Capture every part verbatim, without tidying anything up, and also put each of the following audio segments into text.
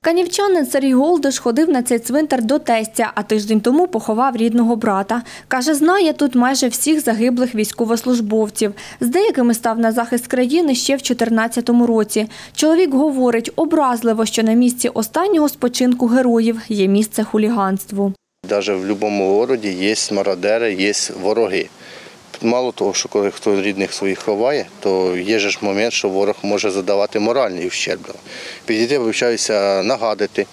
Канівчанин Сергій Голдиш ходив на цей цвинтар до тестя, а тиждень тому поховав рідного брата. Каже, знає тут майже всіх загиблих військовослужбовців. З деякими став на захист країни ще в чотирнадцятому році. Чоловік говорить, образливо, що на місці останнього спочинку героїв є місце хуліганству. Навіть в будь-якому місті є мародери, є вороги. Мало того, що коли хто рідних своїх ховає, то є ж момент, що ворог може задавати моральний ущерб. Підійти, вивчаюся, нагадати,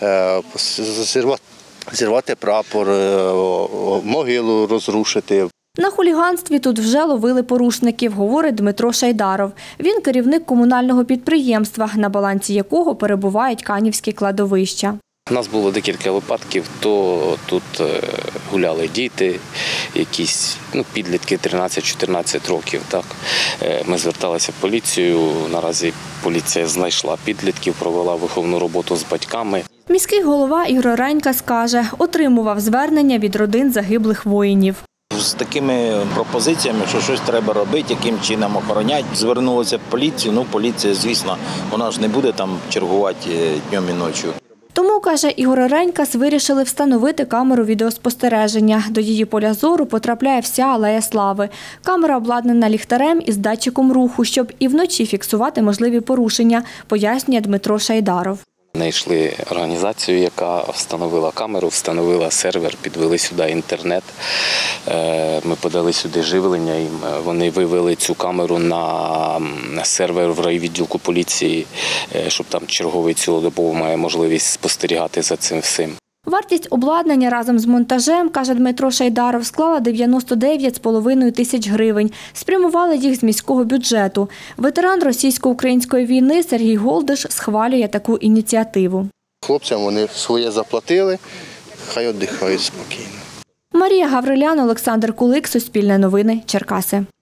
зірвати прапор, могилу розрушити. На хуліганстві тут вже ловили порушників, говорить Дмитро Шайдаров. Він керівник комунального підприємства, на балансі якого перебувають канівські кладовища. У нас було декілька випадків, то тут гуляли діти, якісь ну, підлітки тринадцять-чотирнадцять років. Так. Ми зверталися в поліцію, наразі поліція знайшла підлітків, провела виховну роботу з батьками. Міський голова Ігор Ренька скаже, отримував звернення від родин загиблих воїнів. З такими пропозиціями, що щось треба робити, яким чином охороняти. Звернулися в поліцію, ну поліція, звісно, вона ж не буде там чергувати днем і ночі. Тому, каже Ігор Ренькас, вирішили встановити камеру відеоспостереження. До її поля зору потрапляє вся алея Слави. Камера обладнана ліхтарем із датчиком руху, щоб і вночі фіксувати можливі порушення, пояснює Дмитро Шайдаров. Знайшли організацію, яка встановила камеру, встановила сервер, підвели сюди інтернет. Ми подали сюди живлення, і вони вивели цю камеру на сервер в райвідділку поліції, щоб там черговий цілодобово має можливість спостерігати за цим всім. Вартість обладнання разом з монтажем, каже Дмитро Шайдаров, склала дев'яносто дев'ять з половиною тисяч гривень. Спрямували їх з міського бюджету. Ветеран російсько-української війни Сергій Голдиш схвалює таку ініціативу. Хлопцям вони своє заплатили, хай віддихають спокійно. Марія Гаврилян, Олександр Кулик, Суспільне новини, Черкаси.